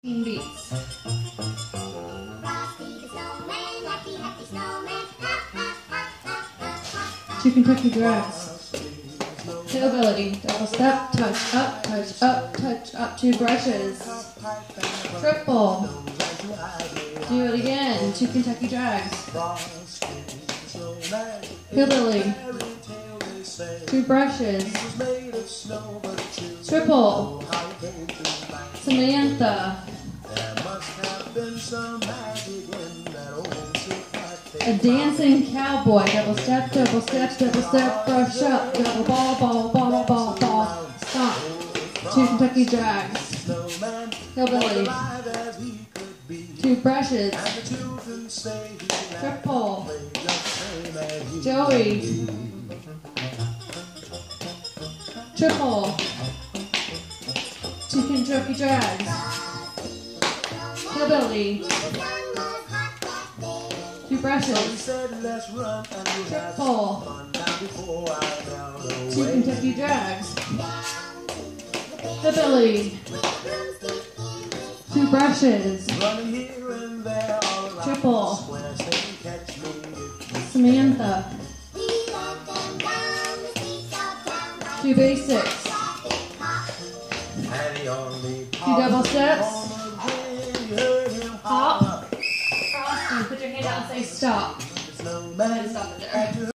Beats. Frosty the snowman, happy, happy snowman, ha, ha, ha, ha, ha. Two Kentucky Drafts. Hillbilly. Double step, touch up, touch up. Two brushes. Triple. Do it again. Two Kentucky Drags. Hillbilly. Two brushes. Triple. Samantha. A dancing cowboy. Double step, brush up. Double ball. Stop. Two Kentucky Drags. Hillbilly. Two brushes. Triple. Joey. Triple. Two Kentucky Drags. Hillbilly. Two brushes. Triple. Two Kentucky Drags. Hillbilly. Two brushes. Triple. Samantha. Two basics. Two double steps. Hop. Frosty, put your hand out and say stop. Go ahead and stop it there.